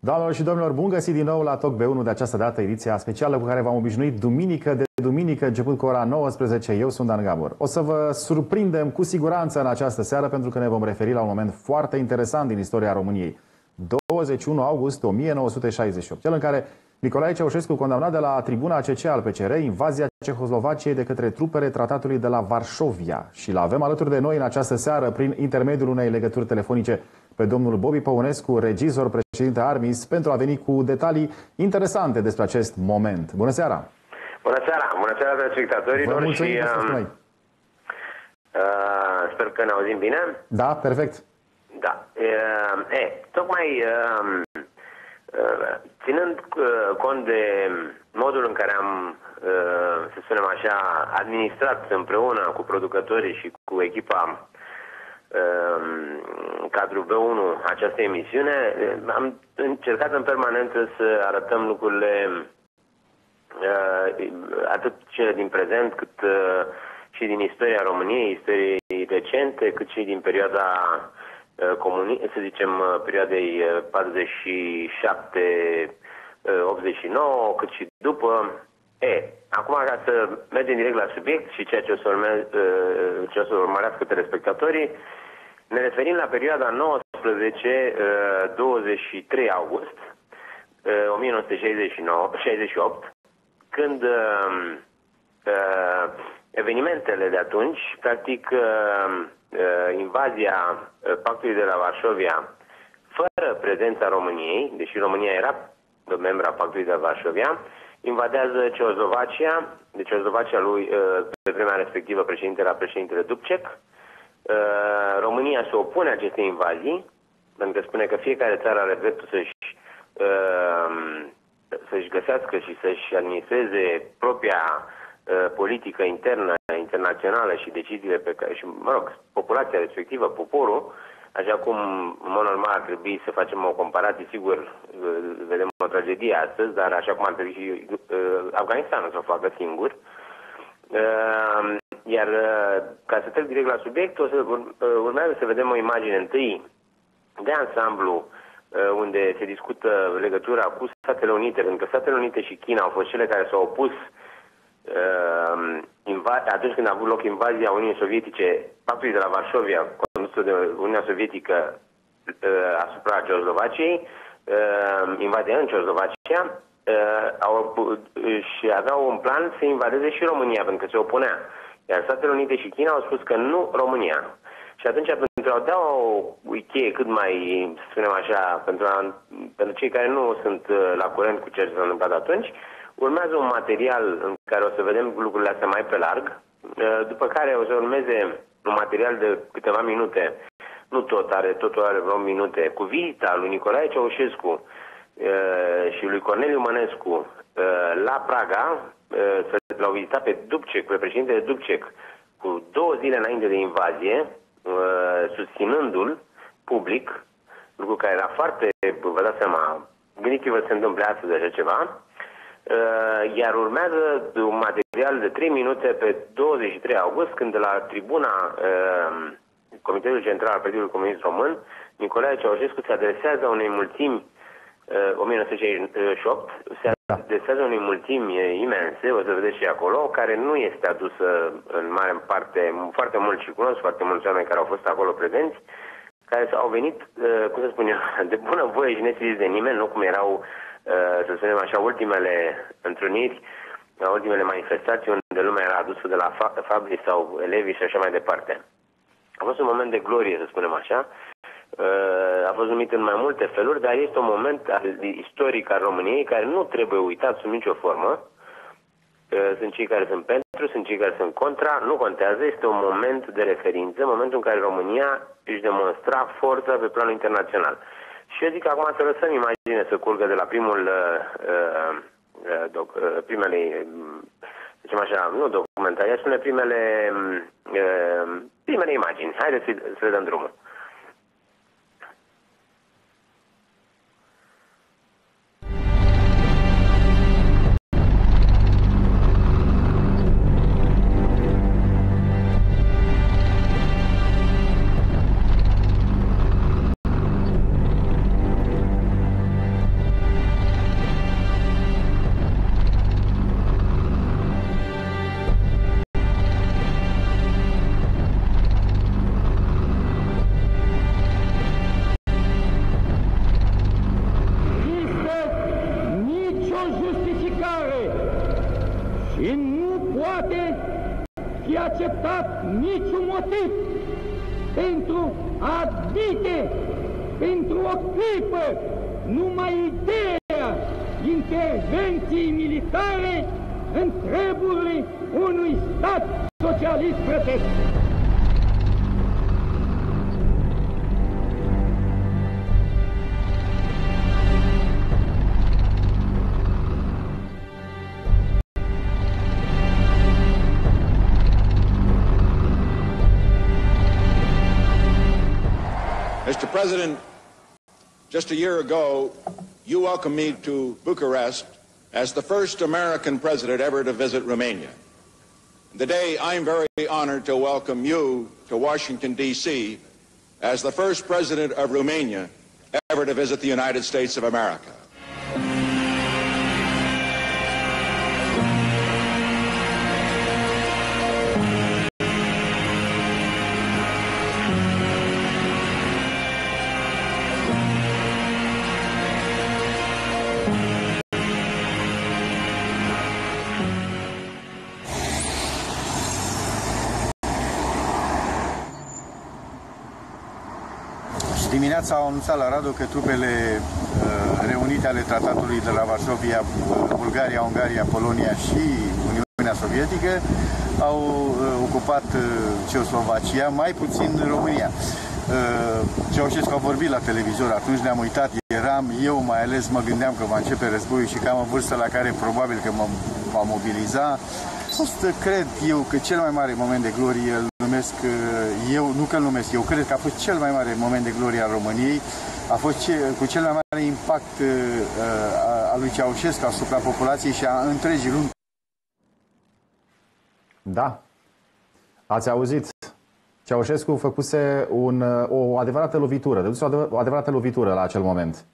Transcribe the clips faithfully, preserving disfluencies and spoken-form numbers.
Doamnelor și domnilor, bun găsit din nou la Talk B unu, de această dată ediția specială cu care v-am obișnuit duminică de duminică, începând cu ora nouăsprezece. Eu sunt Dan Gabor. O să vă surprindem cu siguranță în această seară, pentru că ne vom referi la un moment foarte interesant din istoria României. douăzeci și unu august o mie nouă sute șaizeci și opt, cel în care Nicolae Ceaușescu, condamnat de la tribuna A C C al P C R, invazia Cehoslovaciei de către trupele tratatului de la Varșovia. Și l-avem alături de noi în această seară, prin intermediul unei legături telefonice, pe domnul Bobby Păunescu, regizor, președinte Armis, pentru a veni cu detalii interesante despre acest moment. Bună seara! Bună seara! Bună seara, telespectatorilor! Vă mulțumim că sunteți cu noi. Uh, sper că ne auzim bine. Da, perfect. Da. Uh, e, tocmai uh, uh, ținând uh, cont de modul în care am, uh, să spunem așa, administrat împreună cu producătorii și cu echipa cadrul B unu această emisiune, am încercat în permanență să arătăm lucrurile atât cele din prezent, cât și din istoria României, istorii recente, cât și din perioada comunii, să zicem, perioadei patruzeci și șapte optzeci și nouă, cât și după. E, acum, ca să mergem direct la subiect și ceea ce o să, urme, ce o să urmărească telespectatorii, ne referim la perioada nouăsprezece douăzeci și trei august o mie nouă sute șaizeci și opt, când uh, uh, evenimentele de atunci, practic uh, uh, invazia Pactului de la Varșovia, fără prezența României, deși România era membra Pactului de la Varșovia, invadează Cehoslovacia, deci Cehoslovacia lui, uh, pe vremea respectivă, președintele era președintele Dubček. Uh, România se opune acestei invazii, pentru că spune că fiecare țară are dreptul să-și uh, să-și găsească și să-și administreze propria uh, politică internă, internațională și deciziile pe care, și, mă rog, populația respectivă, poporul, așa cum, în mod normal, ar trebui să facem o comparație, sigur, uh, vedem o tragedie astăzi, dar așa cum ar trebui și uh, Afganistanul să o facă singur. Uh, Iar ca să trec direct la subiect, o să urmează să vedem o imagine întâi de ansamblu unde se discută legătura cu Statele Unite, pentru că Statele Unite și China au fost cele care s-au opus atunci când a avut loc invazia Uniunii Sovietice, Pactului de la Varșovia, condusă de Uniunea Sovietică asupra Cehoslovaciei, invazia în Cehoslovacia, au, și aveau un plan să invadeze și România, pentru că se opunea. Iar Statele Unite și China au spus că nu România. Și atunci, pentru a da o cheie cât mai, să spunem așa, pentru, a, pentru cei care nu sunt la curent cu ce s-a întâmplat atunci, urmează un material în care o să vedem lucrurile astea mai pe larg, după care o să urmeze un material de câteva minute, nu tot, are, totul are vreo minute, cu vizita lui Nicolae Ceaușescu și lui Corneliu Mănescu la Praga, l-au vizitat pe Dubček, pe președintele Dubček, cu două zile înainte de invazie, susținându-l public, lucru care era foarte, vă dați seama, gândiți-vă să se întâmple astăzi așa ceva, iar urmează un material de trei minute pe douăzeci și trei august, când de la tribuna Comitetului Central al Partidului Comunist Român, Nicolae Ceaușescu se adresează unei mulțimi o mie nouă sute șaizeci și opt, se adresează unei mulțimi imense, o să vedeți și acolo, care nu este adusă în mare parte, foarte mult și cunosc foarte mulți oameni care au fost acolo prezenți, care au venit, cum să spun eu, de bună voie și nețiliți de nimeni, nu cum erau, să spunem așa, ultimele întruniri, ultimele manifestații unde lumea era adusă de la fabrici sau elevii și așa mai departe. A fost un moment de glorie, să spunem așa. A fost numit în mai multe feluri, dar este un moment istoric al României care nu trebuie uitat sub nicio formă. Sunt cei care sunt pentru, sunt cei care sunt contra, nu contează, este un moment de referință, momentul în care România își demonstra forța pe planul internațional. Și eu zic că acum să lăsăm imagine să curgă de la primul uh, uh, primele, zicem așa, nu documentare, aș spune primele uh, primele imagini. Haideți să, să le dăm drumul. Și nu poate fi acceptat niciun motiv pentru a admite pentru o clipă numai ideea intervenției militare în treburile unui stat socialist frățesc. Mister President, just a year ago, you welcomed me to Bucharest as the first American president ever to visit Romania. Today, I'm very honored to welcome you to Washington, D C as the first president of Romania ever to visit the United States of America. Dimineața au anunțat la Radu că trupele uh, reunite ale tratatului de la Varsovia, Bulgaria, Ungaria, Polonia și Uniunea Sovietică au uh, ocupat uh, Ceoslovacia, mai puțin România. Uh, Ceaușescu a vorbit la televizor, atunci ne-am uitat, eram, eu mai ales mă gândeam că va începe războiul și că am o vârstă la care probabil că mă va mobiliza. Fost, cred eu că cel mai mare moment de glorie îl numesc, eu, nu că îl numesc, eu cred că a fost cel mai mare moment de glorie al României, a fost ce, cu cel mai mare impact uh, al lui Ceaușescu asupra populației și a întregii lumi. Da, ați auzit. Ceaușescu făcuse un, o adevărată lovitură, dăduse o, adevăr, o adevărată lovitură la acel moment.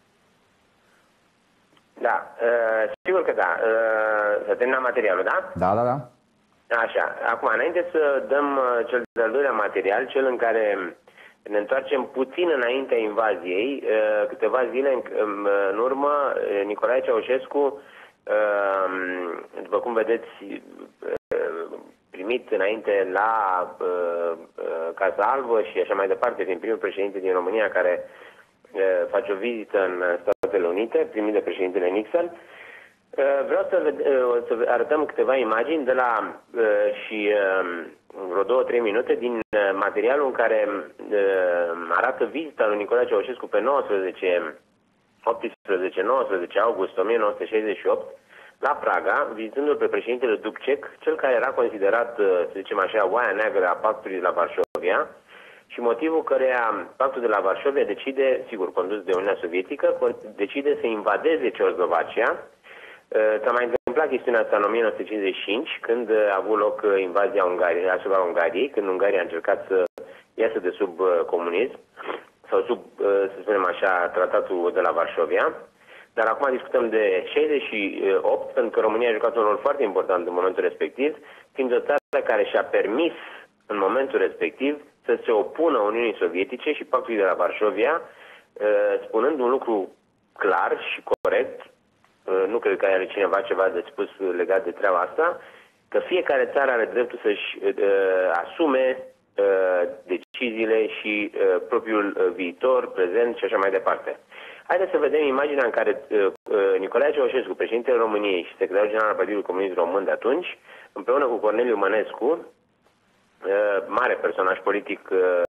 Da, uh, sigur că da. Uh, să terminăm materialul, da? Da, da, da. Așa. Acum, înainte să dăm uh, cel de-al doilea material, cel în care ne întoarcem puțin înaintea invaziei, uh, câteva zile în, în urmă, Nicolae Ceaușescu, uh, după cum vedeți, uh, primit înainte la uh, uh, Casa Albă și așa mai departe, din primul președinte din România care face o vizită în Statele Unite, primit de președintele Nixon. Vreau să, să arătăm câteva imagini de la și vreo două, trei minute din materialul în care arată vizita lui Nicolae Ceaușescu pe nouăsprezece, optsprezece nouăsprezece august o mie nouă sute șaizeci și opt la Praga, vizitându-l pe președintele Dubček, cel care era considerat, să zicem așa, oaia neagră a pactului de la Varsovia, și motivul căreia pactul de la Varsovia decide, sigur, condus de Uniunea Sovietică, decide să invadeze Ceoslovacia. S-a mai întâmplat chestiunea asta în o mie nouă sute cincizeci și cinci, când a avut loc invazia Ungariei, asupra Ungariei, când Ungaria a încercat să iasă de sub comunism, sau sub, să spunem așa, tratatul de la Varsovia. Dar acum discutăm de șaizeci și opt, pentru că România a jucat un rol foarte important în momentul respectiv, fiind o țară care și-a permis în momentul respectiv să se opună Uniunii Sovietice și pactului de la Varsovia, spunând un lucru clar și corect, nu cred că are cineva ceva de spus legat de treaba asta, că fiecare țară are dreptul să-și asume deciziile și propriul viitor, prezent și așa mai departe. Haideți să vedem imaginea în care Nicolae Ceaușescu, președintele României și secretarul general al Partidului Comunist Român de atunci, împreună cu Corneliu Mănescu, mare personaj politic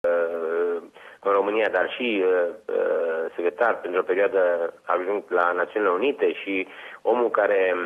în România, dar și secretar pentru o perioadă ajung la Națiunile Unite și omul care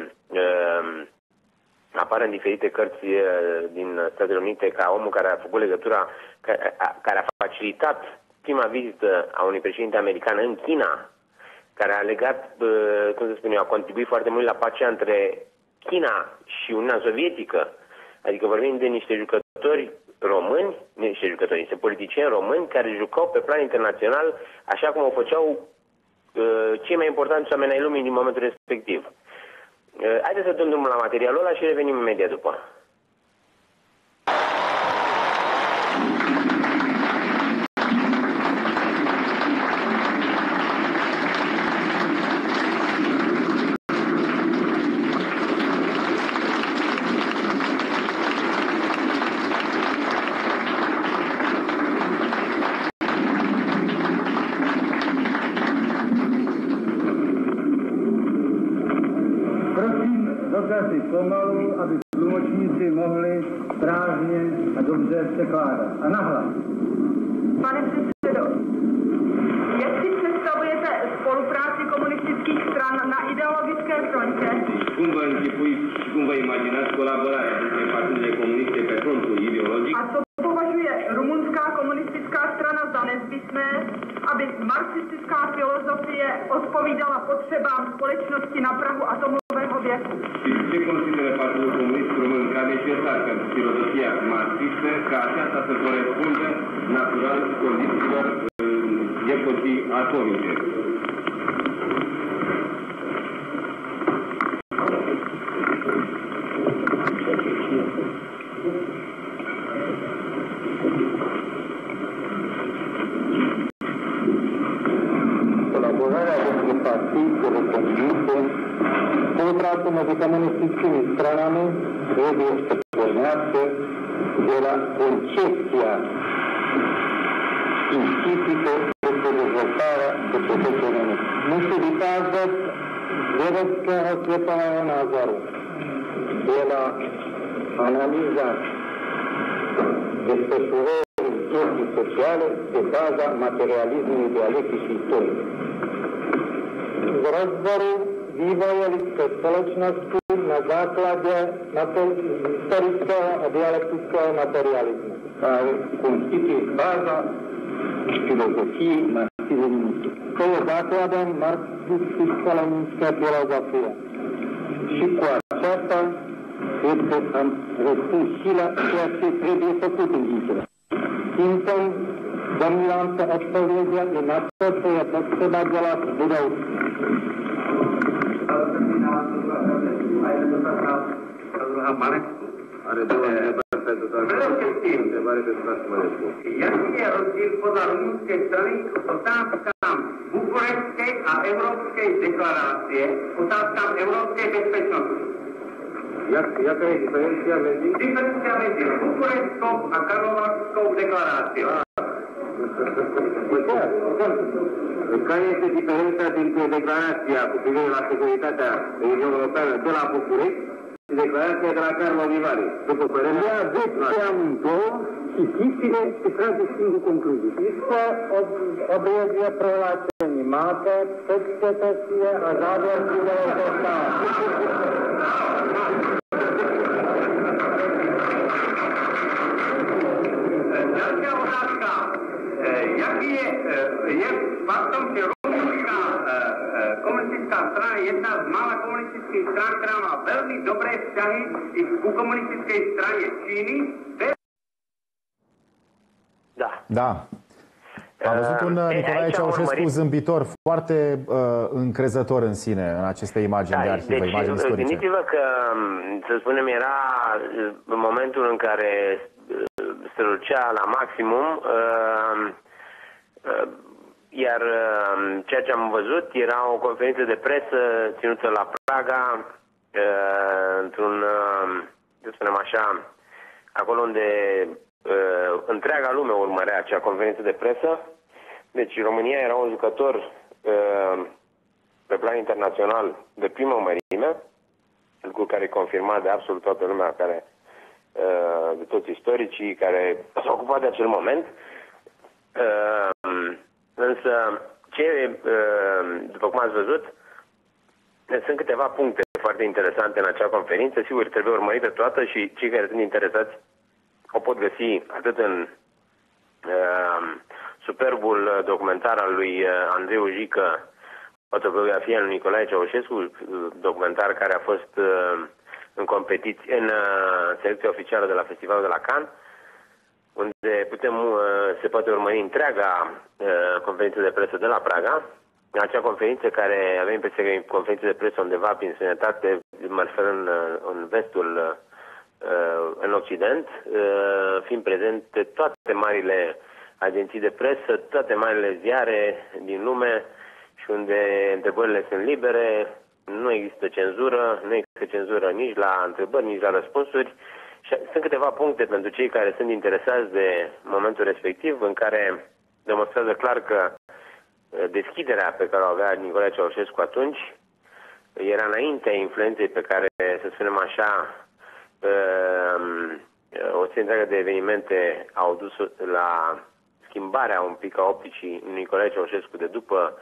apare în diferite cărți din Statele Unite ca omul care a făcut legătura, care a facilitat prima vizită a unui președinte american în China, care a legat, cum să spun eu, a contribuit foarte mult la pacea între China și Uniunea Sovietică. Adică vorbim de niște jucători români, niște jucători, niște politicieni români care jucau pe plan internațional așa cum o făceau uh, cei mai importanți oameni ai lumii din momentul respectiv. Uh, haideți să dăm drumul la materialul ăla și revenim imediat după. mohli správně a dobře překládat. A nahlas. Pane předsedo, jak si představujete spolupráci komunistických stran na ideologické frontě? Cum vă închipuiți și cum vă imaginați colaborarea dintre partidele comuniste pe frontul ideologic? A co považuje rumunská komunistická strana za nezbytné, aby marxistická filozofie odpovídala potřebám společnosti na prahu atomového věku? Și ce consideră Partidul Comunist Român ca necesar pentru filozofia marxistă ca aceasta să corespundă natural condițiilor epocii atomice? Colaborarea dintre partidele comuniste contra comunistickimi stranami trebuie să pornească de la concepția științifică despre dezvoltarea societății. Nu se vycházet z vědeckého světového názoru. Je na analýza desfășurării vieții sociale pe baza materialismului dialectic și istoric. Z rozboru vývoje lidské společnosti na základě historického a dialektického materialismu. Care constituie baza filozofiei marxizmului. To je základem marxisticko-leninské filozofie. Și cu aceasta este am răspuns și la ceea ce trebuie făcut în viitor. Simptom domnívám se odpověděl i na to, co je potřeba dělat v budoucnu. Are două întrebări pentru întrebare pentru Mănescu. Jaký je rozdíl podľa rumunskej strany k otázkám bukurešťskej a európskej deklarácie, otázkám európskej bezpečnosti? Jak, jaká je diferenția medzi? Diferenția medzi bukurešťskou a karlovarskou deklaráciou. Care este diferența dintre declarația cu privire la securitatea Uniunii Europeană de la București și declarația de la Karlovy Vary? După părerea mea, Aveți amândouă, citiți-le și trageți singur concluzii. Jste ob, obě dvě prohlášení máte, přečtěte si je a závěr si budete stát. Ďalšia otázka. Jaký je, je faktom, že rumunská komunistická strana je jedna z mála komunistických stran, ktorá má veľmi dobré vzťahy i ku komunistickej strane Číny? Da. Da. Am văzut un uh, Nicolae Ceaușescu urmărit... zâmbitor, foarte uh, încrezător în sine în aceste imagini da, de arhivă, deci, imagini istorice. Gândiți-vă că, să spunem, era în momentul în care strălucea la maximum, uh, uh, iar uh, ceea ce am văzut era o conferință de presă ținută la Praga, uh, într-un, uh, să spunem așa, acolo unde uh, întreaga lume urmărea acea conferință de presă. Deci România era un jucător uh, pe plan internațional de primă mărime, lucru care e confirmat de absolut toată lumea, care, uh, de toți istoricii care s-au ocupat de acel moment. Uh, însă, ce, uh, după cum ați văzut, sunt câteva puncte foarte interesante în acea conferință. Sigur, trebuie urmărită toată și cei care sunt interesați o pot găsi atât în uh, superbul documentar al lui Andrei Jică, autobiografia lui Nicolae Ceaușescu, documentar care a fost uh, în competiție, în uh, selecția oficială de la Festivalul de la Cannes, unde putem, uh, se poate urmări întreaga uh, conferință de presă de la Praga. Acea conferință care avea impresia că e conferință de presă undeva prin sănătate, mă refer în, în vestul, uh, în Occident, uh, fiind prezente toate marile agenții de presă, toate marile ziare din lume și unde întrebările sunt libere, nu există cenzură, nu există cenzură nici la întrebări, nici la răspunsuri. Și sunt câteva puncte pentru cei care sunt interesați de momentul respectiv, în care demonstrează clar că deschiderea pe care o avea Nicolae Ceaușescu atunci era înaintea influenței pe care, să spunem așa, serie întreagă de evenimente au dus la schimbarea un pic a opticii Nicolae Ceaușescu de după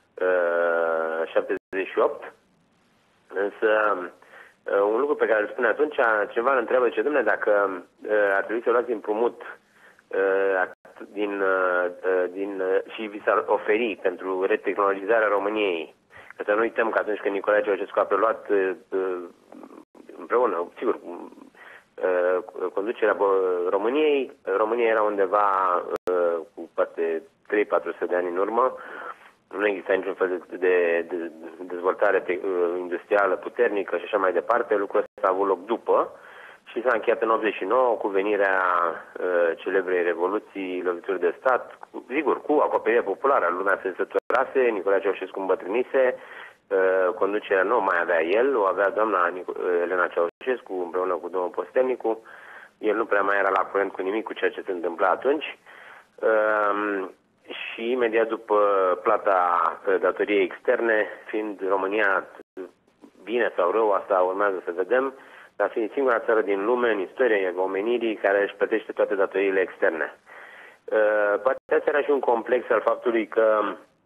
uh, șaptezeci și opt. Însă, uh, un lucru pe care îl spune atunci, cineva îl întreabă, ce dom'le, dacă uh, ar trebui să luați împrumut uh, din, uh, din, uh, și vi s-ar oferi pentru retehnologizarea României. Că să nu uităm că atunci când Nicolae Ceaușescu a preluat uh, împreună, sigur, uh, conducerea României, România era undeva uh, cu poate trei patru sute de ani în urmă. Nu exista niciun fel de, de, de dezvoltare te, uh, industrială puternică și așa mai departe. Lucrul ăsta a avut loc după și s-a încheiat în optzeci și nouă cu venirea uh, celebrei revoluții, lovituri de stat, cu, sigur, cu acoperire populară. Lumea se săturase, Nicolae Ceaușescu îmbătrânise, uh, conducerea nu mai avea el, o avea doamna Nic- Elena Ceaușescu împreună cu domnul Postelnicu. El nu prea mai era la curent cu nimic cu ceea ce se întâmpla atunci. Uh, și imediat după plata datoriei externe, fiind România bine sau rău, asta urmează să vedem, dar fiind singura țară din lume, în istoria omenirii, care își plătește toate datoriile externe. Uh, poate asta era și un complex al faptului că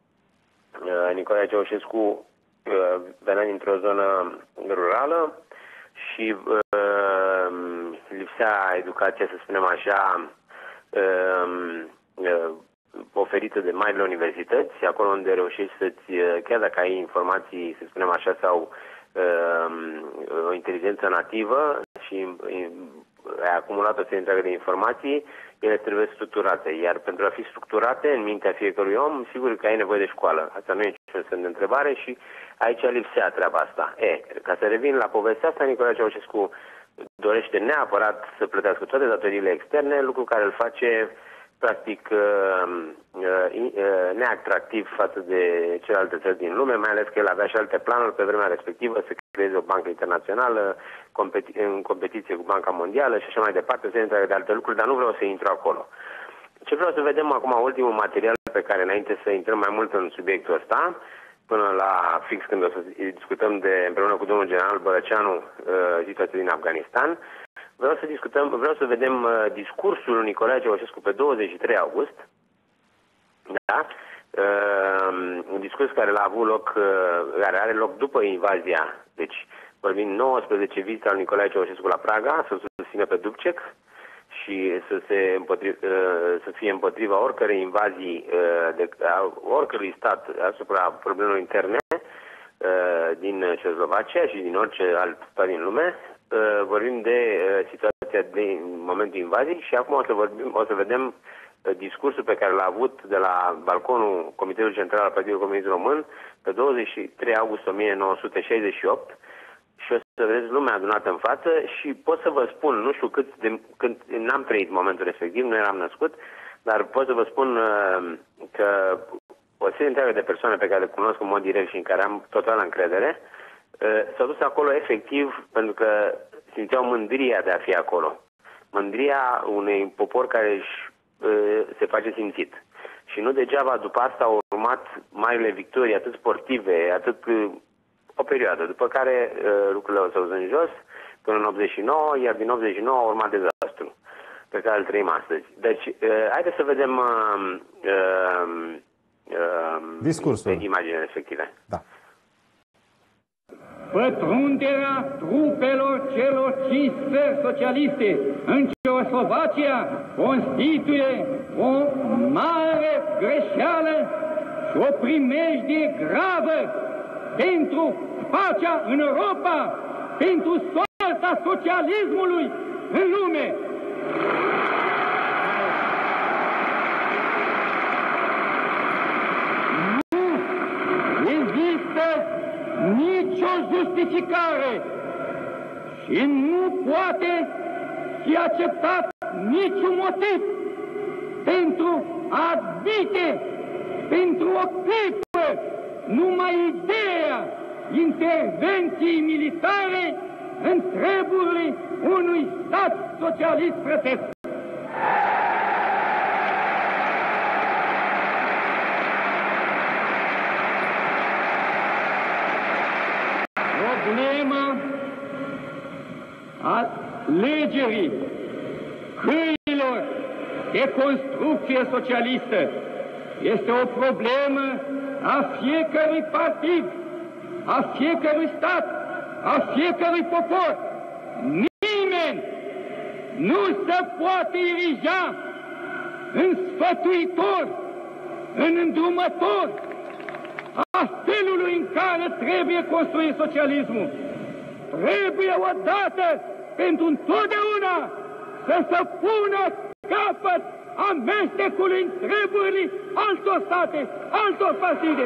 uh, Nicolae Ceaușescu uh, venea dintr-o zonă rurală și uh, lipsea educația, să spunem așa, uh, uh, oferită de marile universități, acolo unde reușești să-ți, chiar dacă ai informații, să spunem așa, sau o inteligență nativă și ai acumulat o serie întreagă de informații, ele trebuie structurate. Iar pentru a fi structurate în mintea fiecărui om, sigur că ai nevoie de școală. Asta nu e niciun semn de întrebare și aici lipsea treaba asta. E, ca să revin la povestea asta, Nicolae Ceaușescu dorește neapărat să plătească toate datoriile externe, lucru care îl face practic neatractiv față de celelalte țări din lume, mai ales că el avea și alte planuri pe vremea respectivă, să creeze o bancă internațională competi- în competiție cu Banca Mondială și așa mai departe, o serie întreagă de alte lucruri, dar nu vreau să intru acolo. Ce vreau să vedem acum, ultimul material pe care, înainte să intrăm mai mult în subiectul ăsta, până la fix când o să discutăm de, împreună cu domnul general Bărăceanu situația din Afganistan, vreau să discutăm, vreau să vedem uh, discursul lui Nicolae Ceaușescu pe douăzeci și trei august, da? Uh, un discurs care l-a avut loc, uh, care are loc după invazia, deci vorbim nouăsprezece vizite al Nicolae Ceaușescu la Praga, să susțină pe Dubček și să, se împotri, uh, să fie împotriva oricărei invazii uh, de a oricărui stat asupra problemelor interne uh, din Cehoslovacia și din orice alt stat din lume. Uh, vorbim de uh, situația din momentul invaziei și acum o să, vorbim, o să vedem uh, discursul pe care l-a avut de la balconul Comitetului Central al Partidului Comunist Român pe douăzeci și trei august o mie nouă sute șaizeci și opt și o să vedeți lumea adunată în față și pot să vă spun, nu știu cât, de, când n-am trăit momentul respectiv, nu eram născut, dar pot să vă spun uh, că o serie întreagă de persoane pe care le cunosc în mod direct și în care am totală încredere, s-au dus acolo efectiv pentru că simțeau mândria de a fi acolo. Mândria unui popor care își, se face simțit. Și nu degeaba după asta au urmat marile victorii, atât sportive, atât o perioadă, după care lucrurile s-au dus în jos până în optzeci și nouă, iar din optzeci și nouă a urmat dezastru pe care îl trăim astăzi. Deci, haideți să vedem uh, uh, uh, discursul, imaginile respective. Da. Pătrunderea trupelor celor cinci țări socialiste în Ceoslovacia constituie o mare greșeală și o primejdie gravă pentru pacea în Europa, pentru soarta socialismului în lume. Nu există nicio justificare și nu poate fi acceptat niciun motiv pentru a admite pentru o clipă numai ideea intervenției militare în treburile unui stat socialist frățesc. Problema alegerii câinilor de construcție socialistă. Este o problemă a fiecărui partid, a fiecărui stat, a fiecărui popor. Nimeni nu se poate irija în sfătuitor, în îndrumător a felului în care trebuie construit socialismul. Trebuie odată pentru întotdeauna să se pună capăt amestecului în treburile altor state, altor partide.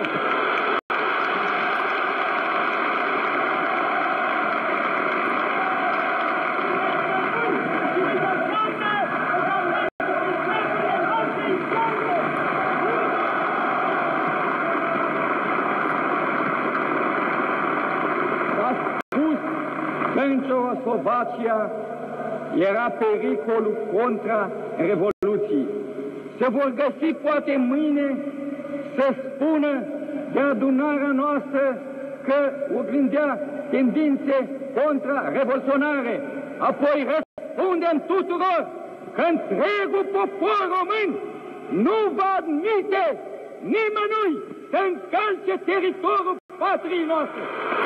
În Ceoslovacia era pericolul contra Revoluției. Se vor găsi poate mâine să spună de adunarea noastră că oglindea tendințe contra-revoluționare. Apoi răspundem tuturor că întregul popor român nu va admite nimănui să încalce teritoriul patriei noastre.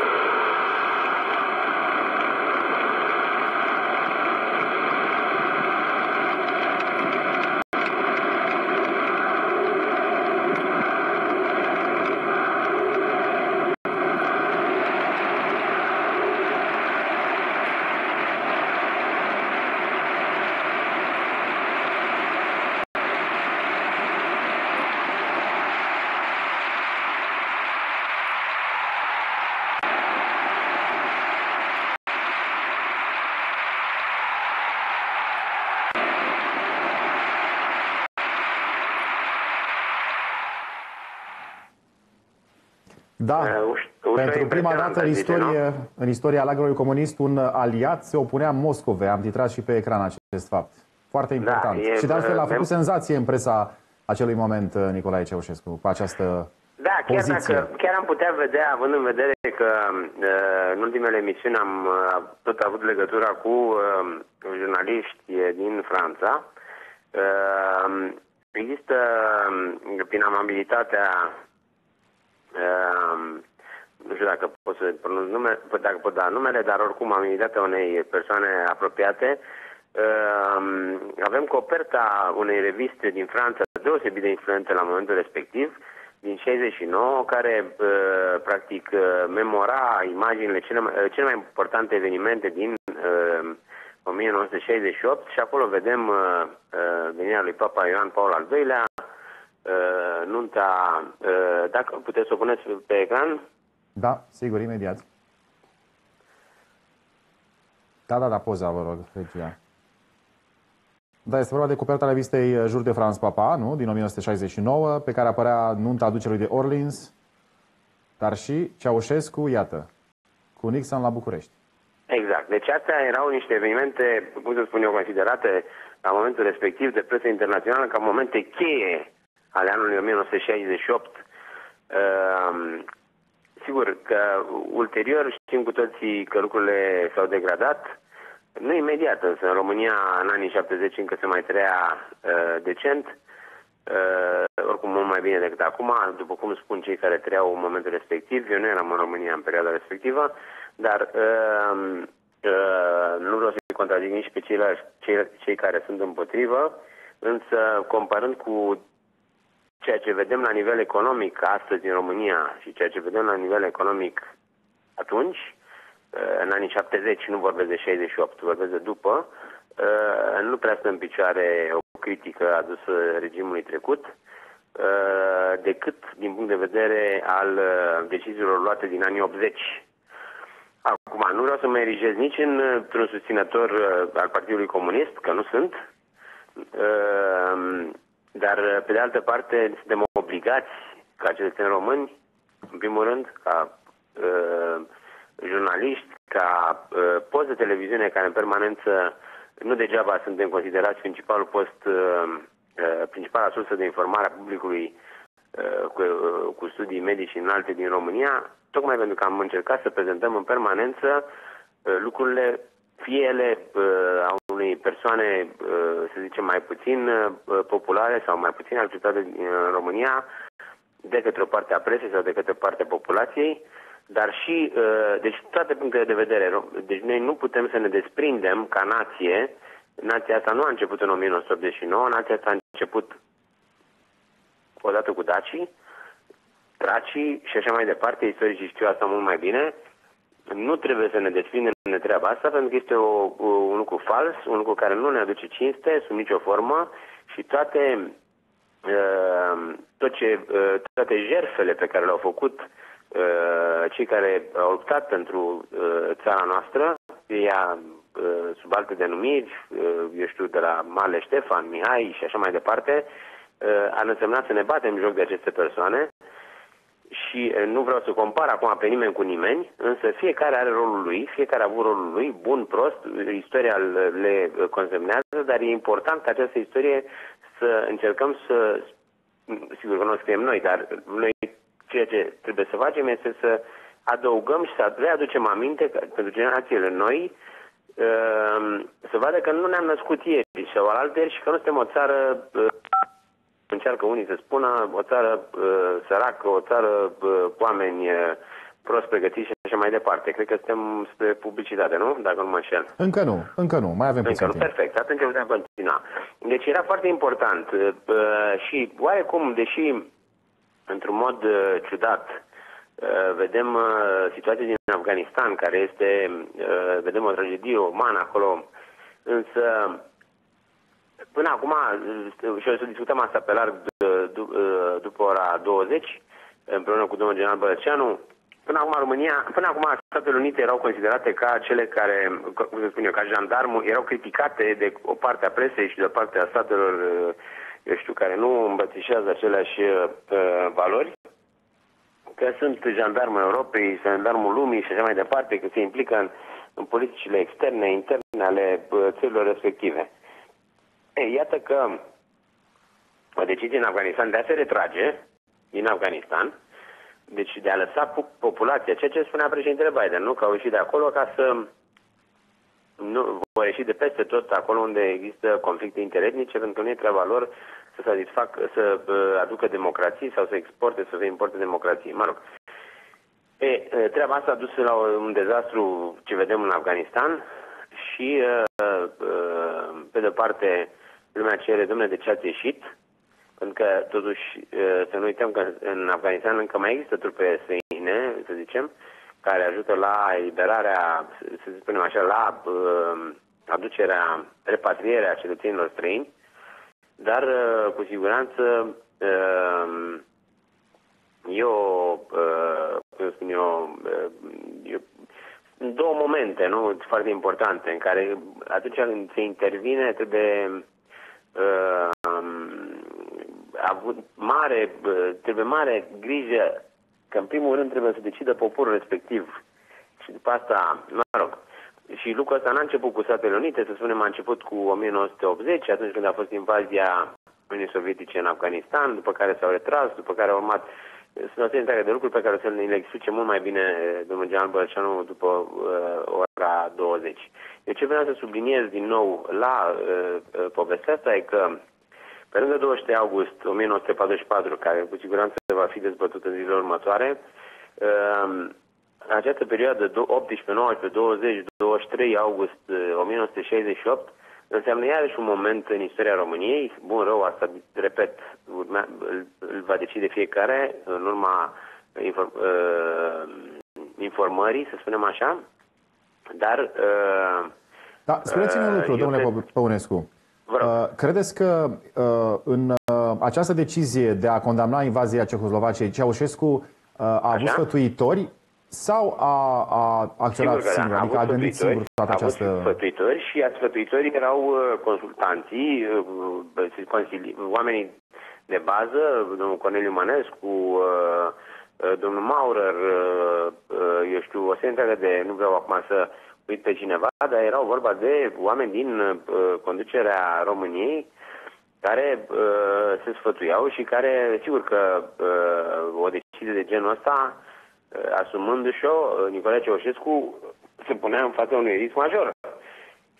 Da, pentru prima dată în istorie, în istoria lagărului comunist, un aliat se opunea Moscovei. Am titrat și pe ecran acest fapt. Foarte important. Da, e, și de altfel a făcut senzație în presa acelui moment Nicolae Ceaușescu, cu această Da, chiar, poziție. Dacă, chiar am putea vedea, având în vedere că în ultimele emisiuni am tot avut legătura cu jurnaliști din Franța. Există, prin amabilitatea, nu știu dacă pot să pronunț nume, dacă pot da numele, dar oricum amabilitatea unei persoane apropiate, avem coperta unei reviste din Franța deosebit de influente la momentul respectiv, din șaizeci și nouă, care practic memora imaginile, cele mai, cele mai importante evenimente din o mie nouă sute șaizeci și opt și acolo vedem venirea lui Papa Ioan Paul al doilea, nunta, dacă puteți să o puneți pe ecran? Da, sigur, imediat. Da, da, da, poza, vă rog, regia. Da, este vorba de coperta revistei Jour de France Papa, nu? Din o mie nouă sute șaizeci și nouă, pe care apărea nunta ducelui de Orleans, dar și Ceaușescu, iată, cu Nixon la București. Exact. Deci astea erau niște evenimente, cum să spun eu, considerate la momentul respectiv de presă internațională ca momente cheie ale anului o mie nouă sute șaizeci și opt. Uh, sigur că ulterior știm cu toții că lucrurile s-au degradat. Nu imediat, însă în România în anii șaptezeci încă se mai trăia uh, decent, uh, oricum mult mai bine decât acum, după cum spun cei care trăiau în momentul respectiv. Eu nu eram în România în perioada respectivă, dar uh, uh, nu vreau să-i contrazic nici pe ceilalți, cei, cei care sunt împotrivă, însă comparând cu ceea ce vedem la nivel economic astăzi în România și ceea ce vedem la nivel economic atunci, în anii șaptezeci, nu vorbesc de șaizeci și opt, vorbesc de după, nu prea stă în picioare o critică adusă regimului trecut, decât din punct de vedere al deciziilor luate din anii optzeci. Acum, nu vreau să mă erigez nici într-un susținător al Partidului Comunist, că nu sunt, dar, pe de altă parte, suntem obligați, ca cetățeni români, în primul rând, ca uh, jurnaliști, ca uh, post de televiziune care în permanență, nu degeaba suntem considerați principalul post, uh, uh, principala sursă de informare a publicului uh, cu, uh, cu studii medici înalte din România, tocmai pentru că am încercat să prezentăm în permanență uh, lucrurile, fie ele uh, a unei persoane persoane, să zicem, mai puțin populare sau mai puțin acceptate în România de către o parte a presei sau de către partea populației, dar și, deci toate punctele de vedere. Deci noi nu putem să ne desprindem ca nație. Nația asta nu a început în o mie nouă sute optzeci și nouă, nația asta a început odată cu dacii, tracii și așa mai departe, istoricii știu asta mult mai bine. Nu trebuie să ne desprindem de treaba asta, pentru că este o, un lucru fals, un lucru care nu ne aduce cinste sub nicio formă și toate, uh, tot ce, uh, toate jertfele pe care le-au făcut uh, cei care au luptat pentru uh, țara noastră, ea uh, sub alte denumiri, uh, eu știu, de la Marele Ștefan, Mihai și așa mai departe, uh, ar însemna să ne batem joc de aceste persoane. Și nu vreau să compar acum pe nimeni cu nimeni, însă fiecare are rolul lui, fiecare a avut rolul lui, bun, prost, istoria le consemnează, dar e important ca această istorie să încercăm să, sigur că nu o scriem noi, dar noi ceea ce trebuie să facem este să adăugăm și să readucem aminte pentru generațiile noi, să vadă că nu ne-am născut ieri sau alaltăieri și că nu suntem o țară... Încearcă unii să spună o țară uh, săracă, o țară uh, cu oameni uh, prost pregătiți și așa mai departe. Cred că suntem spre publicitate, nu? Dacă nu mă înșel. Încă nu, încă nu. Mai avem încă puțin nu. timp. Perfect, atunci putem continua. Deci era foarte important uh, și oarecum, deși într-un mod uh, ciudat uh, vedem uh, situația din Afganistan, care este, uh, vedem o tragedie umană acolo, însă până acum, și o să discutăm asta pe larg după ora douăzeci, împreună cu domnul general Bărăceanu, până acum România, până acum Statele Unite erau considerate ca cele care, cum să spun eu, ca jandarmul, erau criticate de o parte a presei și de o parte a statelor, eu știu, care nu îmbrățișează aceleași uh, valori, că sunt jandarmul Europei, jandarmul lumii și așa mai departe, că se implică în, în politicile externe, interne ale uh, țărilor respective. Ei, iată că o decizie în Afganistan de a se retrage din Afganistan, deci de a lăsa populația, ceea ce spunea președintele Biden, nu? Că au ieșit de acolo ca să nu vor ieși de peste tot acolo unde există conflicte interetnice, pentru că nu e treaba lor să satisfac, să aducă democrații sau să exporte, să importe democrații. Mă rog. E, treaba asta a dus la un dezastru ce vedem în Afganistan și pe de parte lumea cere, dom'le, de ce ați ieșit? Pentru că, totuși, să nu uităm că în Afganistan încă mai există trupe străine, să zicem, care ajută la eliberarea, să spunem așa, la uh, aducerea, repatrierea cetățenilor străini, dar, uh, cu siguranță, uh, eu, uh, cum spun eu, uh, eu, două momente, nu, foarte importante, în care atunci când se intervine, trebuie uh, avut mare, trebuie mare grijă că în primul rând trebuie să decidă poporul respectiv și după asta, mă rog, și lucrul ăsta n-a început cu Statele Unite, să spunem, a început cu o mie nouă sute optzeci, atunci când a fost invazia Uniunii Sovietice în Afganistan, după care s-au retras, după care au urmat, sunt o serie întreagă de lucruri pe care o să le explice mult mai bine domnul general Bărăceanu după uh, ora douăzeci. Eu ce vreau să subliniez din nou la uh, povestea asta e că pe lângă douăzeci și trei august o mie nouă sute patruzeci și patru, care cu siguranță va fi dezbătut în zilele următoare, această perioadă optsprezece, nouăsprezece, douăzeci, douăzeci și trei august o mie nouă sute șaizeci și opt înseamnă iarăși un moment în istoria României, bun, rău, asta, repet, urmea, îl, îl va decide fiecare în urma inform, uh, informării, să spunem așa, dar... Uh, da, spuneți-mi un lucru, domnule cred... Păunescu. Credeți că în această decizie de a condamna invazia Cehoslovaciei, Ceaușescu a avut sfătuitori sau a, a acționat singur? Da, adică a gândit singur toată această... A avut sfătuitori și sfătuitorii erau consultanții, oamenii de bază, domnul Corneliu Mănescu, domnul Maurer, eu știu, o serie întreagă de, nu vreau acum să uit pe cineva, dar erau vorba de oameni din uh, conducerea României care uh, se sfătuiau și care, sigur că uh, o decizie de genul ăsta, uh, asumându-și-o, uh, Nicolae Ceaușescu se punea în fața unui risc major.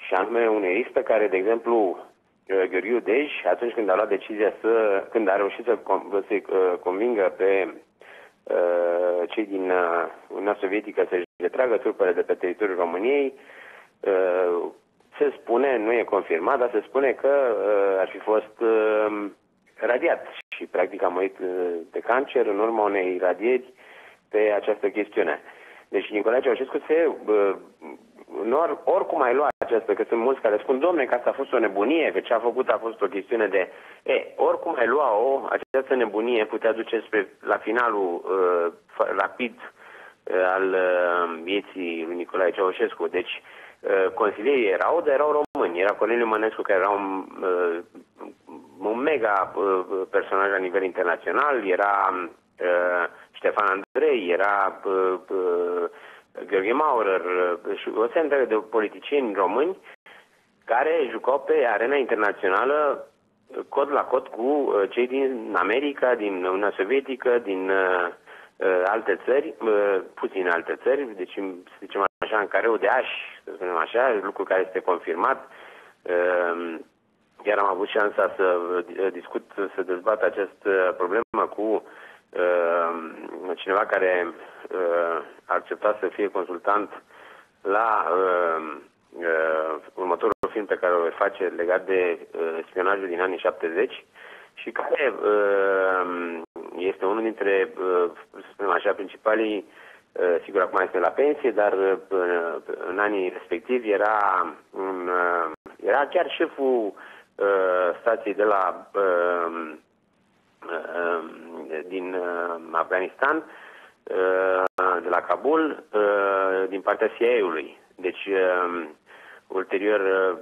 și anume unei listă care, de exemplu, Gheorghiu Dej, atunci când a luat decizia să, când a reușit să, să convingă pe uh, cei din uh, Uniunea Sovietică să-și retragă trupele de pe teritoriul României, uh, se spune, nu e confirmat, dar se spune că uh, ar fi fost uh, radiat și practic a murit uh, de cancer în urma unei radieri pe această chestiune. Deci Nicolae Ceaușescu se... Uh, Or, oricum ai luat această, că sunt mulți care spun, domne, că asta a fost o nebunie, că ce a făcut a fost o chestiune de... E, oricum ai lua-o, această nebunie putea duce spre, la finalul uh, rapid uh, al uh, vieții lui Nicolae Ceaușescu. Deci, uh, consilierii erau, dar erau români. Era Corneliu Mănescu, care era un, uh, un mega uh, personaj la nivel internațional, era uh, Ștefan Andrei, era... Uh, uh, Gheorghe Maurer și o serie întreagă de politicieni români care jucau pe arena internațională cod la cod cu cei din America, din Uniunea Sovietică, din uh, alte țări, uh, puține alte țări, deci să zicem așa, în careu de ași, să spunem așa, lucru care este confirmat. Uh, chiar am avut șansa să discut, să dezbat această problemă cu Uh, cineva care uh, a acceptat să fie consultant la uh, uh, următorul film pe care o voi face legat de uh, spionajul din anii șaptezeci și care uh, este unul dintre, uh, să spunem așa, principalii, uh, sigur acum este la pensie, dar uh, în anii respectivi era, un, uh, era chiar șeful uh, stației de la uh, din Afganistan, de la Kabul, din partea C I A-ului. Deci, ulterior,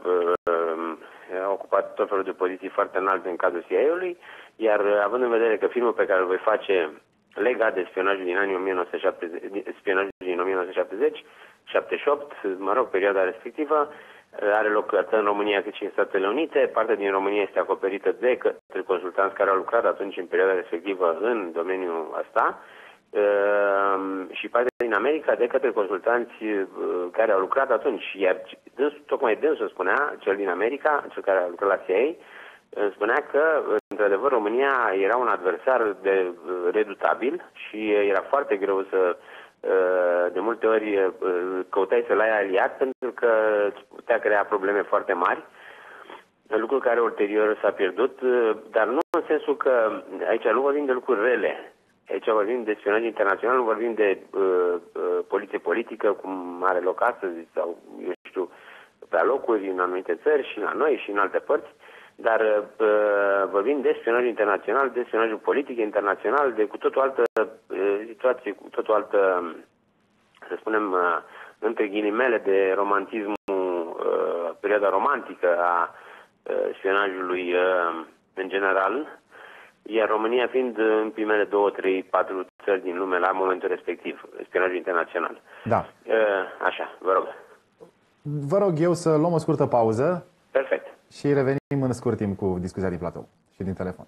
a ocupat tot felul de poziții foarte înalte în cadrul C I A-ului, iar având în vedere că filmul pe care îl voi face legat de spionajul din anii o mie nouă sute șaptezeci, spionajul din o mie nouă sute șaptezeci, șaptezeci și opt, mă rog, perioada respectivă, are loc atât în România cât și în Statele Unite. Partea din România este acoperită de către consultanți care au lucrat atunci în perioada respectivă în domeniul ăsta și partea din America de către consultanți care au lucrat atunci. Iar tocmai dânsul spunea, cel din America, cel care a lucrat la C I A, spunea că, într-adevăr, România era un adversar de redutabil și era foarte greu să de multe ori căutai să-l ai aliat pentru că putea crea probleme foarte mari, lucru care ulterior s-a pierdut, dar nu în sensul că aici nu vorbim de lucruri rele, aici vorbim de spionaj internațional, nu vorbim de uh, poliție politică cum are loc astăzi sau, eu știu, pe alocuri în anumite țări și la noi și în alte părți, dar uh, vorbim de spionaj internațional, de spionajul politic internațional, de cu tot o altă uh, situație, cu tot o altă, să spunem, uh, între ghilimele, de romantismul, uh, perioada romantică a uh, spionajului uh, în general, iar România fiind în primele două, trei, patru țări din lume la momentul respectiv, spionajul internațional. Da. Uh, așa, vă rog. Vă rog eu să luăm o scurtă pauză. Perfect. Și revenim în scurt timp cu discuția din platou și din telefon.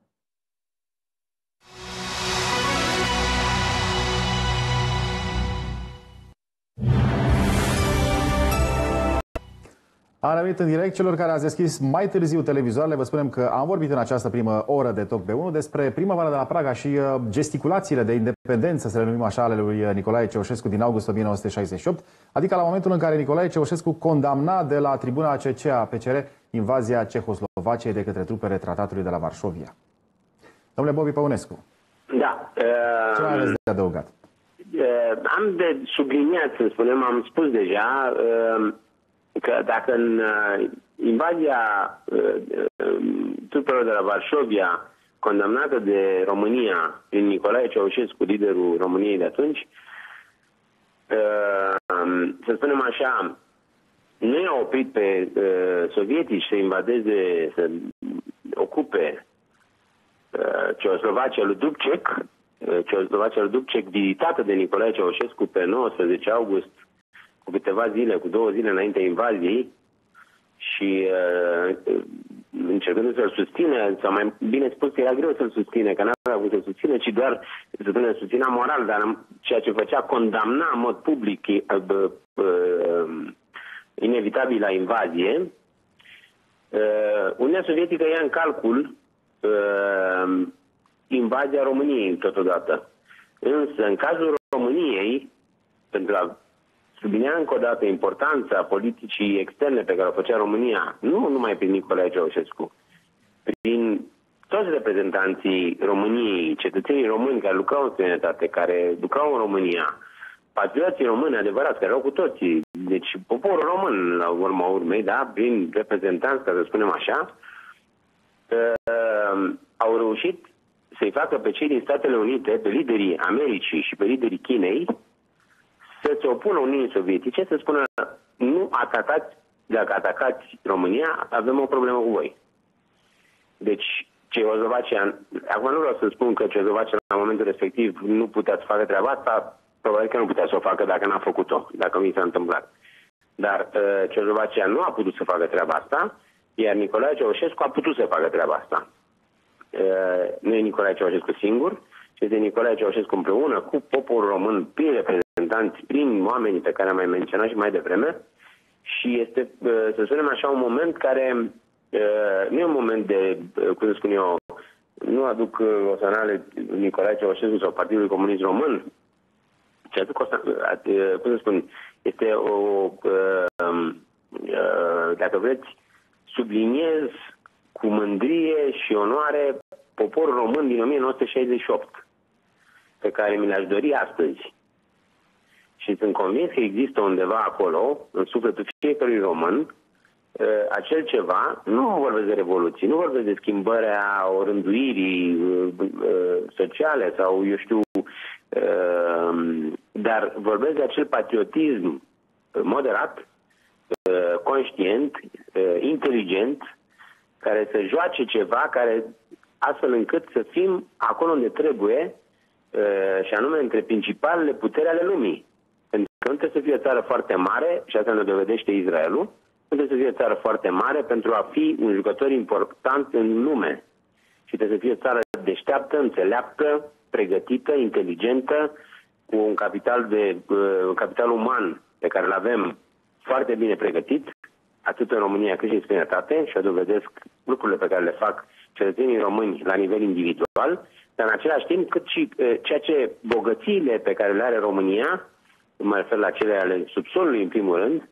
Am revenit în direct. Celor care ați deschis mai târziu televizoarele, vă spunem că am vorbit în această primă oră de Talk B unu despre primăvara de la Praga și gesticulațiile de independență, să le numim așa, ale lui Nicolae Ceaușescu din august o mie nouă sute șaizeci și opt, adică la momentul în care Nicolae Ceaușescu condamna de la tribuna A C C a P C R invazia Cehoslovaciei de către trupele tratatului de la Varșovia. Domnule Bobby Păunescu, da, ce mai aveți de adăugat? Am de subliniat, să spunem, am spus deja că dacă în invazia trupelor de la Varșovia, condamnată de România prin Nicolae Ceaușescu, liderul României de atunci, să spunem așa, nu i-a oprit pe sovietici să invadeze, să ocupe Cehoslovacia lui Dubček, Cehoslovacia lui Dubček, vizitată de Nicolae Ceaușescu pe nouăsprezece august, cu câteva zile, cu două zile înainte invaziei, și uh, încercând să-l susține, sau mai bine spus că era greu să-l susține, că n-avea avut să-l susține, ci doar să spunem, susținea moral, dar ceea ce făcea, condamna în mod public uh, uh, inevitabilă invazie, Uniunea Sovietică ia în calcul invazia României totodată. Însă, în cazul României, pentru a sublinia încă o dată importanța politicii externe pe care o făcea România, nu numai prin Nicolae Ceaușescu, prin toți reprezentanții României, cetățenii români care lucrau în străinătate, care lucrau în România, patrioții români adevărați, care erau cu toții, deci poporul român, la urma urmei, da, prin reprezentanți, ca să spunem așa, uh, au reușit să-i facă pe cei din Statele Unite, pe liderii Americii și pe liderii Chinei, să se opună Uniunii Sovietice, să spună, nu atacați, dacă atacați România, avem o problemă cu voi. Deci, Ceoslovacia, acum nu vreau să spun că Ceoslovacia la momentul respectiv nu putea să facă treaba asta, probabil că nu putea să o facă dacă n-a făcut-o, dacă nu i s-a întâmplat. Dar uh, Ceoslovacia nu a putut să facă treaba asta, iar Nicolae Ceaușescu a putut să facă treaba asta. Uh, nu e Nicolae Ceaușescu singur, ci este Nicolae Ceaușescu împreună cu poporul român, prin reprezentanți, prin oamenii pe care am mai menționat și mai devreme. Și este, uh, să spunem așa, un moment care uh, nu e un moment de, uh, cum să spun eu, nu aduc uh, osanale Nicolae Ceaușescu sau Partidul Comunist Român, ce aduc o, uh, cum să spun, este o, uh, uh, dacă vreți, subliniez cu mândrie și onoare poporul român din o mie nouă sute șaizeci și opt, pe care mi l-aș dori astăzi. Și sunt convins că există undeva acolo, în sufletul fiecărui român, acel ceva, nu vorbesc de revoluții, nu vorbesc de schimbarea orânduirii sociale sau, eu știu, dar vorbesc de acel patriotism moderat, conștient, inteligent, care să joace ceva, care astfel încât să fim acolo unde trebuie, și anume între principalele puteri ale lumii. Pentru că nu trebuie să fie o țară foarte mare, și asta ne dovedește Israelul, nu trebuie să fie o țară foarte mare pentru a fi un jucător important în lume. Și trebuie să fie o țară deșteaptă, înțeleaptă, pregătită, inteligentă, cu un capital, de, un capital uman pe care îl avem foarte bine pregătit, atât în România cât și în străinătate, și o dovedesc lucrurile pe care le fac cetățenii români la nivel individual, dar în același timp cât și ceea ce bogățiile pe care le are România, mă refer la cele ale subsolului în primul rând,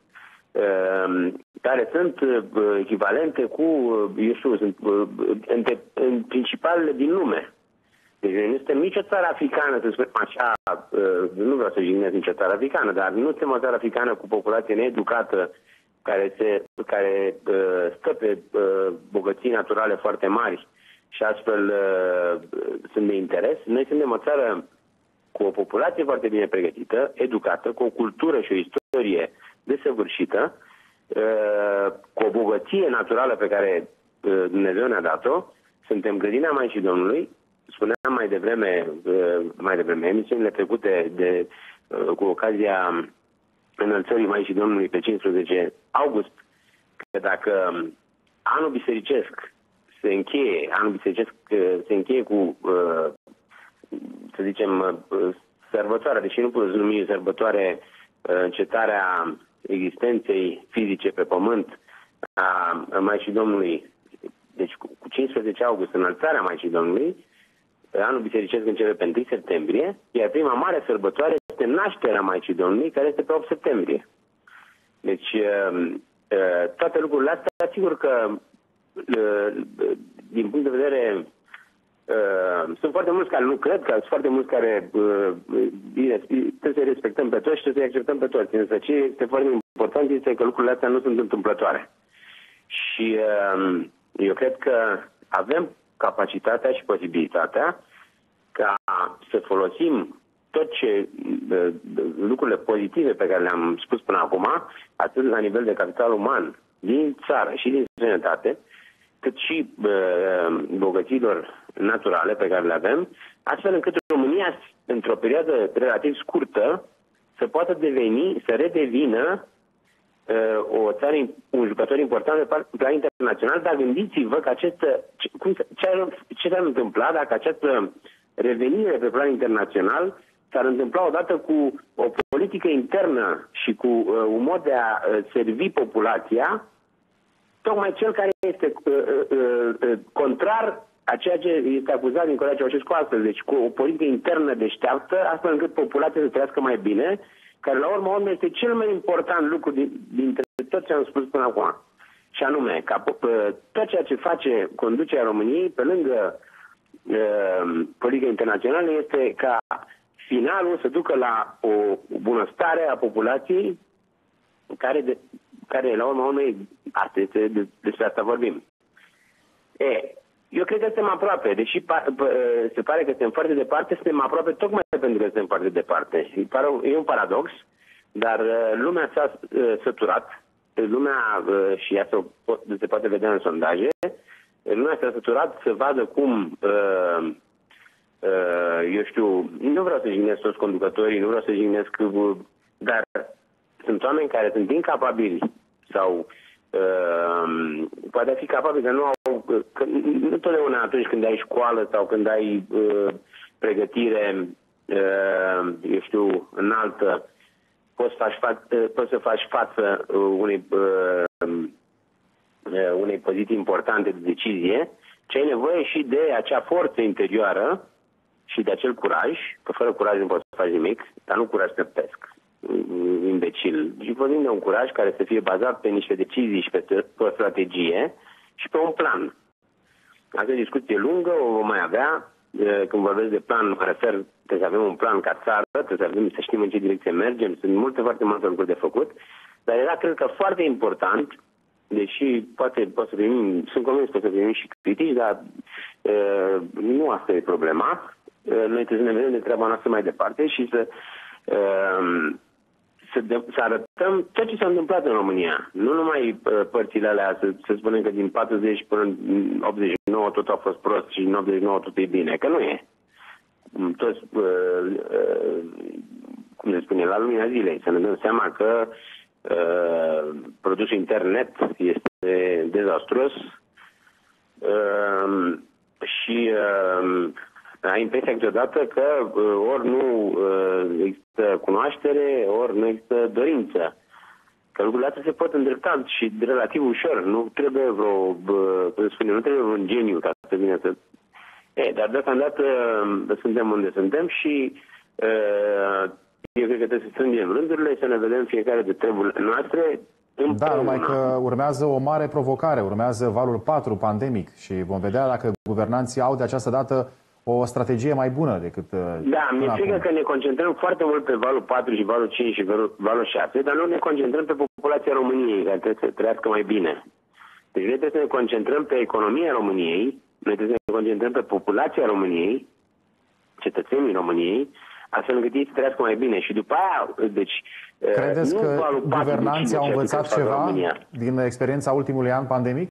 care sunt echivalente cu, eu știu, sunt în, în principalele din lume. Deci nu suntem nicio țară africană, să spunem așa, nu vreau să jignesc nicio țară africană, dar nu suntem o țară africană cu populație needucată, care, se, care stă pe bogății naturale foarte mari și astfel sunt de interes. Noi suntem o țară cu o populație foarte bine pregătită, educată, cu o cultură și o istorie desăvârșită, cu o bogăție naturală pe care Dumnezeu ne-a dat-o. Suntem grădina Maicii Domnului. Spuneam mai devreme, mai devreme emisiunile trecute de, cu ocazia înălțării Maicii Domnului pe cincisprezece august, că dacă anul bisericesc se încheie, anul bisericesc se încheie cu, să zicem, sărbătoarea, deși nu pot să numi sărbătoare, încetarea existenței fizice pe pământ a Maicii Domnului, deci cu cincisprezece august, înălțarea Maicii Domnului, anul bisericesc începe pe întâi septembrie, iar prima mare sărbătoare este nașterea Maicii Domnului, care este pe opt septembrie. Deci, toate lucrurile astea, sigur că, din punct de vedere, sunt foarte mulți care nu cred, că sunt foarte mulți care, bine, trebuie să-i respectăm pe toți și trebuie să-i acceptăm pe toți. Însă ce este foarte important este că lucrurile astea nu sunt întâmplătoare. Și eu cred că avem capacitatea și posibilitatea ca să folosim tot ce lucrurile pozitive pe care le-am spus până acum, atât la nivel de capital uman din țară și din străinătate, cât și bogăților naturale pe care le avem, astfel încât România, într-o perioadă relativ scurtă, să poată deveni, să redevină o țară, un jucător important pe plan internațional, dar gândiți-vă că această, cum, ce, ar, ce s-ar întâmpla dacă această revenire pe plan internațional s-ar întâmpla odată cu o politică internă și cu uh, un mod de a uh, servi populația, tocmai cel care este uh, uh, uh, contrar a ceea ce este acuzat Nicolae Ceaușescu astăzi. Deci cu o politică internă deșteaptă, astfel încât populația să trăiască mai bine, care la urmă urmă este cel mai important lucru din, dintre tot ce am spus până acum. Și anume, ca tot ceea ce face conducerea României, pe lângă uh, politica internațională, este ca finalul să ducă la o bunăstare a populației, care, de, care la urmă urmei, asta este, de, despre asta vorbim. E, eu cred că suntem aproape, deși pa, pa, se pare că suntem foarte departe, suntem aproape tocmai pentru că suntem foarte departe. E un paradox, dar lumea s-a săturat, lumea, și asta se poate vedea în sondaje, lumea s-a săturat să vadă cum, eu știu, nu vreau să jignesc toți conducătorii, nu vreau să jignesc, dar sunt oameni care sunt incapabili sau Uh, poate fi capabil că nu au, că nu totdeauna atunci când ai școală sau când ai uh, pregătire, uh, eu știu, înaltă, poți, faci fa- uh, poți să faci față uh, unei, uh, uh, unei poziții importante de decizie, ce ai nevoie și de acea forță interioară și de acel curaj, că fără curaj nu poți să faci nimic, dar nu curaj stăpesc. Imbecil. Și vorbim de un curaj care să fie bazat pe niște decizii și pe, pe o strategie și pe un plan. Asta e o discuție lungă, o vom mai avea. Când vorbesc de plan, mă refer, trebuie să avem un plan ca țară, trebuie să, avem, să știm în ce direcție mergem, sunt multe, foarte multe lucruri de făcut, dar era, cred că, foarte important, deși poate, poate să primim, sunt convins că o să primim și critici, dar uh, nu asta e problema. Uh, noi trebuie să ne vedem de treaba noastră mai departe și să uh, Să, de, să arătăm tot ce s-a întâmplat în România. Nu numai uh, părțile alea, să, să spunem că din patruzeci până în optzeci și nouă tot a fost prost și în optzeci și nouă tot e bine, că nu e. Toți, uh, uh, cum se spune, la lumina zilei, să ne dăm seama că uh, produsul internet este dezastruos uh, și uh, ai impresia câteodată că ori nu există cunoaștere, ori nu există dorință. Că lucrurile astea se pot îndrepta și relativ ușor. Nu trebuie vreo, cum se spune, nu trebuie un geniu ca să vină să... E, dar deocamdată suntem unde suntem și eu cred că trebuie să strângem rândurile, să ne vedem fiecare de treburile noastre. Da, numai că urmează o mare provocare, urmează valul patru pandemic și vom vedea dacă guvernanții au de această dată o strategie mai bună decât... Da, mi-e frică că ne concentrăm foarte mult pe valul patru și valul cinci și valul șase, dar nu ne concentrăm pe populația României, care trebuie să trăiască mai bine. Deci noi trebuie să ne concentrăm pe economia României, noi trebuie să ne concentrăm pe populația României, cetățenii României, astfel încât ei să trăiască mai bine. Și după aia, deci... Credeți că guvernanții au învățat ceva din experiența ultimului an pandemic?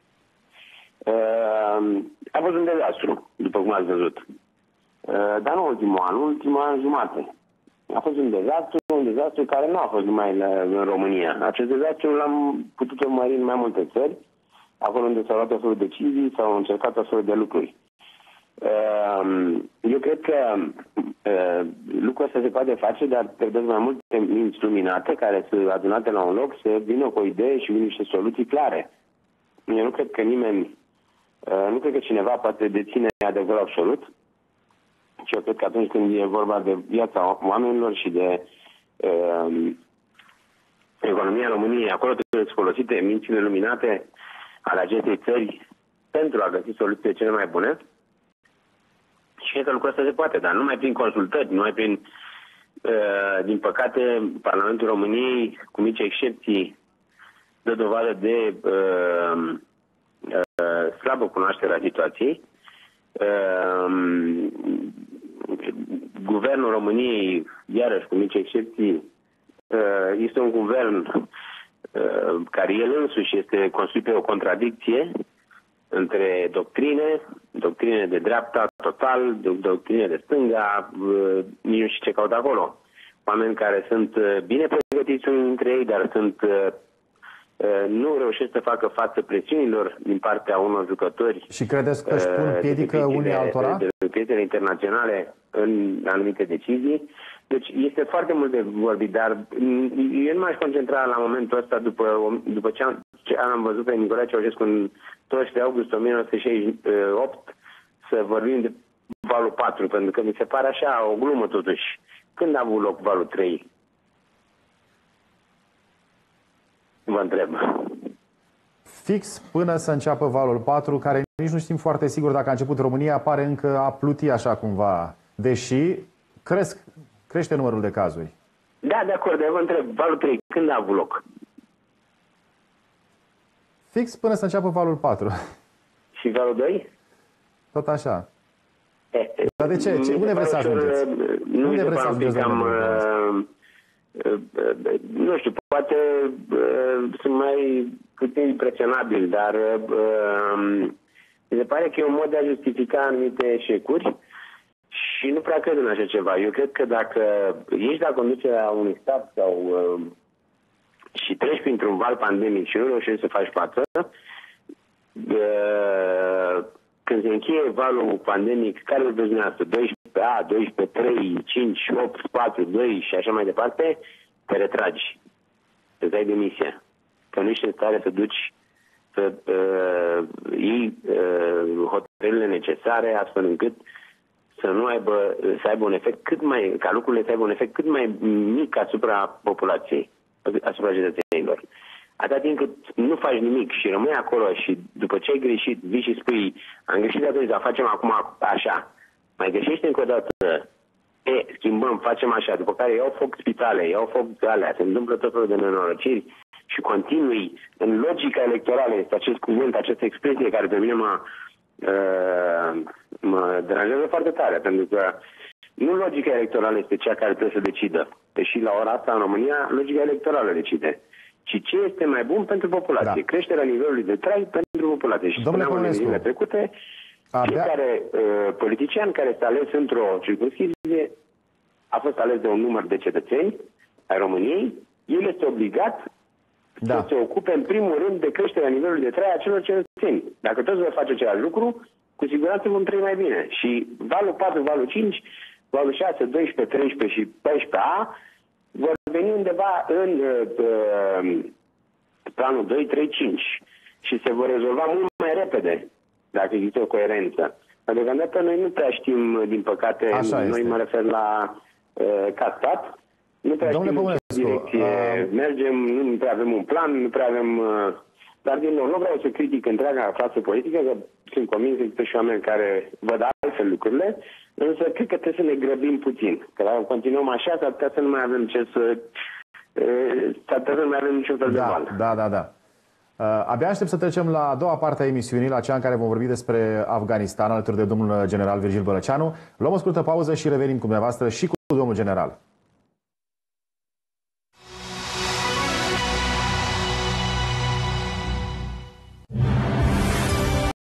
Uh, a fost un dezastru, după cum ați văzut. Uh, dar nu ultimul an, ultimul an jumate. A fost un dezastru, un dezastru care nu a fost numai la, în România. Acest dezastru l-am putut urmări în mai multe țări, acolo unde s-au luat o felul de decizii, s-au încercat o felul de lucruri. Uh, eu cred că uh, lucrul ăsta se poate face, dar trebuie mai multe minți luminate care sunt adunate la un loc să vină cu o idee și niște soluții clare. Eu nu cred că nimeni Uh, nu cred că cineva poate deține adevărul absolut. Și eu cred că atunci când e vorba de viața oamenilor și de uh, economia României, acolo trebuie să folosite mințile luminate ale acestei țări pentru a găsi soluțiile cele mai bune. Și cred că lucrul ăsta se poate, dar numai prin consultări, numai prin, uh, din păcate, Parlamentul României, cu mici excepții, dă dovadă de uh, uh, slabă cunoaștere a situației. Uh, Guvernul României, iarăși cu mici excepții, uh, este un guvern uh, care el însuși este construit pe o contradicție între doctrine, doctrine de dreapta total, doctrine de stânga, uh, nici nu știu ce caut acolo. Oameni care sunt bine pregătiți unii dintre ei, dar sunt uh, nu reușesc să facă față presiunilor din partea unor jucători. Și credeți că își pun piedică unii altora? De, de, de piețele internaționale în anumite decizii. Deci este foarte mult de vorbit, dar eu nu m-aș concentra la momentul ăsta după, după ce, am, ce am văzut pe Nicolae Ceaușescu în douăzeci și trei august o mie nouă sute șaizeci și opt să vorbim de valul patru, pentru că mi se pare așa o glumă totuși. Când a avut loc valul trei? Vă întreb. Fix până să înceapă valul patru, care nici nu știm foarte sigur dacă a început România, pare încă a pluti așa cumva, deși cresc, crește numărul de cazuri. Da, de acord, vă întreb, valul trei, când a avut loc? Fix până să înceapă valul patru. Și valul doi? Tot așa. Eh, Dar de ce? ce? Unde vreți să ajungeți? Nu Unde vreți să ajungeți? Cam, uh, uh, nu știu, poate uh, sunt mai puțin impresionabil, dar uh, mi se pare că e un mod de a justifica anumite eșecuri și nu prea cred în așa ceva. Eu cred că dacă ești la conducerea unui stat sau uh, și treci printr-un val pandemic și nu reușești să faci față, uh, când se încheie valul pandemic, care îl vezi dumneavoastră? doisprezece A, doisprezece, trei, cinci, opt, patru, doi și așa mai departe, te retragi. Îți dai demisia. Că nu ești în stare să duci, să uh, iei uh, hotărârile necesare astfel încât să nu aibă, să aibă un efect cât mai, ca lucrurile să aibă un efect cât mai mic asupra populației, asupra cetățenilor. Atâta timp cât nu faci nimic și rămâi acolo și după ce ai greșit, vii și spui, am greșit atunci, dar facem acum așa, mai greșești încă o dată, e, schimbăm, facem așa, după care iau foc spitale, iau foc alea, se întâmplă tot felul de nenorociri și continui în logica electorală, este acest cuvânt, această expresie care pe mine mă, uh, mă deranjează foarte tare, pentru că nu logica electorală este cea care trebuie să decidă, deși la ora asta în România logica electorală decide. Și ce este mai bun pentru populație. Da. Creșterea nivelului de trai pentru populație. Și spuneam în zilele trecute, Abia... fiecare uh, politician care este ales într-o circunscripție a fost ales de un număr de cetățeni ai României, el este obligat da. să se ocupe în primul rând de creșterea nivelului de trai a celor cetățeni. Dacă toți vor face același lucru, cu siguranță vom trăi mai bine. Și valul patru, valul cinci, valul șase, doisprezece, treisprezece și paisprezece A vor veni undeva în uh, planul doi, trei, cinci și se vor rezolva mult mai repede dacă există o coerență. Dar deocamdată noi nu prea știm, din păcate, Așa noi este. mă refer la uh, ca stat, nu prea Domnule știm în ce direcție uh... mergem, nu prea avem un plan, nu prea avem... Uh, dar din nou, nu vreau să critic întreaga clasă politică, că sunt convins că există și oameni care văd altfel lucrurile, însă cred că trebuie să ne grăbim puțin. Că dacă continuăm așa, s-ar putea să nu mai avem ce să... S-ar putea să nu mai avem niciun fel de da, val. Da, da, da. Uh, abia aștept să trecem la a doua parte a emisiunii, la cea în care vom vorbi despre Afganistan, alături de domnul general Virgil Bălăceanu. Luăm o scurtă pauză și revenim cu dumneavoastră și cu domnul general.